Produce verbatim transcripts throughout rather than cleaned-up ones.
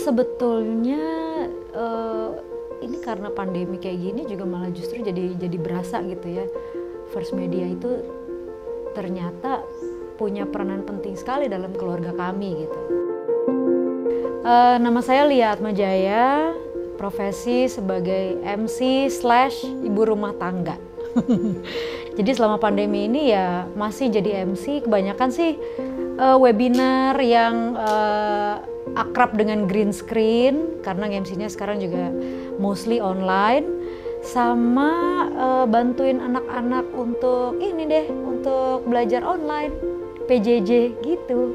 Sebetulnya uh, ini karena pandemi kayak gini juga malah justru jadi jadi berasa gitu ya. First Media itu ternyata punya peranan penting sekali dalam keluarga kami gitu. Uh, nama saya Lia Atmajaya, profesi sebagai M C slash ibu rumah tangga. Jadi selama pandemi ini ya masih jadi M C, kebanyakan sih uh, webinar yang uh, akrab dengan green screen, karena M C-nya sekarang juga mostly online, sama uh, bantuin anak-anak untuk ini deh, untuk belajar online, P J J gitu.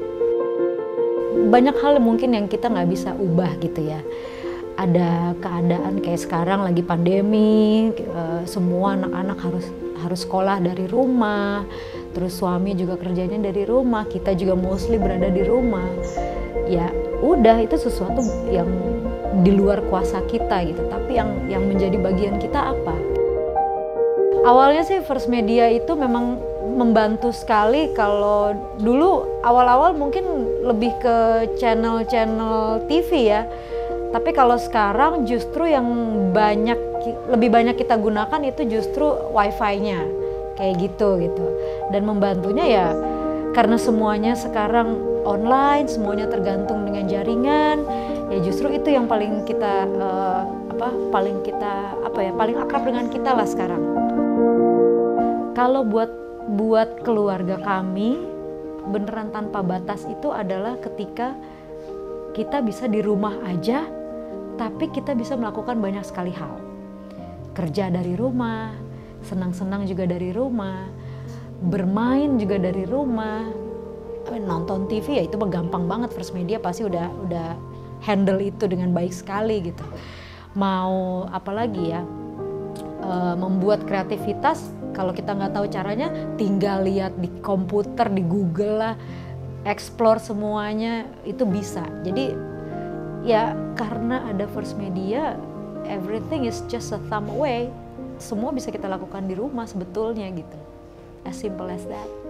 Banyak hal mungkin yang kita nggak bisa ubah gitu ya. Ada keadaan kayak sekarang lagi pandemi, uh, semua anak-anak harus harus sekolah dari rumah, terus suami juga kerjanya dari rumah, kita juga mostly berada di rumah. Ya udah, itu sesuatu yang di luar kuasa kita gitu, tapi yang yang menjadi bagian kita apa? Awalnya sih First Media itu memang membantu sekali. Kalau dulu awal-awal mungkin lebih ke channel-channel T V ya, tapi kalau sekarang justru yang banyak lebih banyak kita gunakan itu justru wifi-nya kayak gitu gitu. Dan membantunya ya karena semuanya sekarang online, semuanya tergantung dengan jaringan, ya justru itu yang paling kita uh, apa paling kita apa ya paling akrab dengan kita lah sekarang. Kalau buat buat keluarga kami, beneran tanpa batas itu adalah ketika kita bisa di rumah aja, tapi kita bisa melakukan banyak sekali hal. Kerja dari rumah, senang-senang juga dari rumah, bermain juga dari rumah, nonton T V ya itu gampang banget. First Media pasti udah udah handle itu dengan baik sekali gitu. Mau apalagi ya, e, membuat kreativitas, kalau kita nggak tahu caranya tinggal lihat di komputer, di Google lah, explore semuanya itu bisa. Jadi ya karena ada First Media, everything is just a thumb away. Semua bisa kita lakukan di rumah sebetulnya gitu. As simple as that.